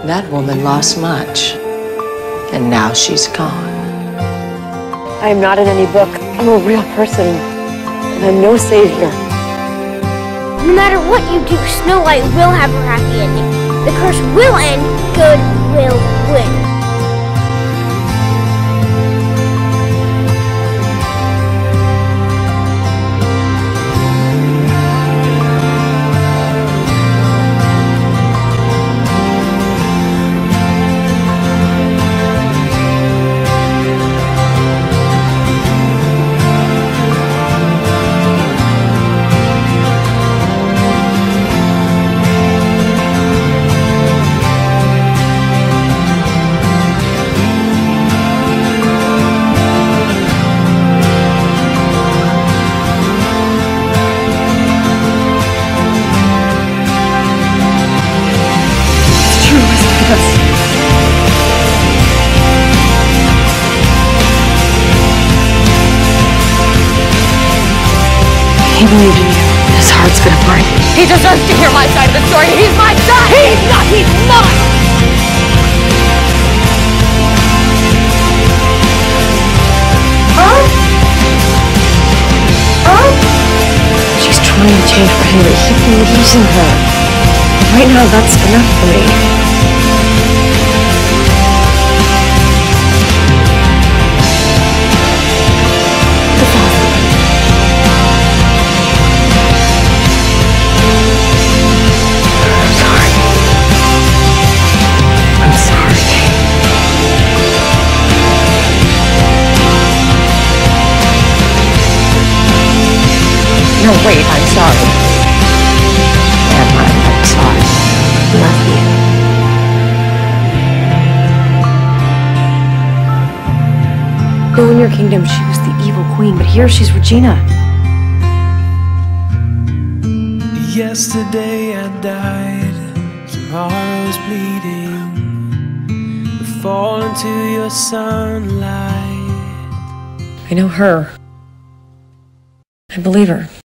That woman lost much, and now she's gone. I am not in any book. I'm a real person, and I'm no savior. No matter what you do, Snow White will have her happy ending. The curse will end, good will win. He believed in you. His heart's gonna break. He deserves to hear my side of the story. He's my son! He's not! He's not! She's trying to change for him, but he believes in her. Right now, that's enough for me. No, wait, I'm sorry. Am I'm sorry. Love you. Though in your kingdom she was the evil queen, but here she's Regina. Yesterday I died, tomorrow's bleeding. We fall into your sunlight. I know her. I believe her.